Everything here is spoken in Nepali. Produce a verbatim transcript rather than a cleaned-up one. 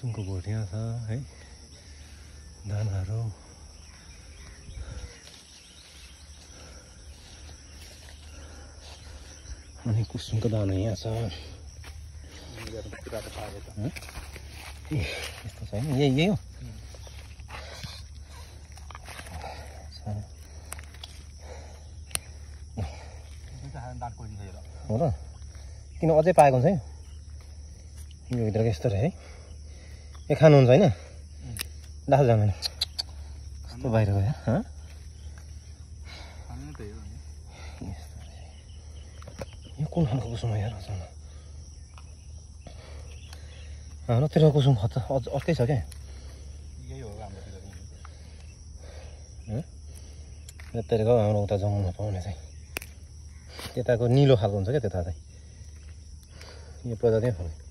कुसुमको बोट यहाँ छ है दानाहरू अनि कुसुमको दाना यहाँ छ यस्तो छैन यही यही हो हो र किन अझै पाएको हुन्छ है यो भित्रको यस्तो रहे है ए खानुहुन्छ होइन डाल जाँदैन कस्तो बाहिर गयो यो कुन खालको कुसुम हो यार अचानक हाम्रोतिर कुसुम खत अझ अर्कै छ क्या यताको हाम्रो उता जङ्गलमा पाउने चाहिँ त्यताको निलो खालको हुन्छ क्या त्यता चाहिँ यो प्रजाति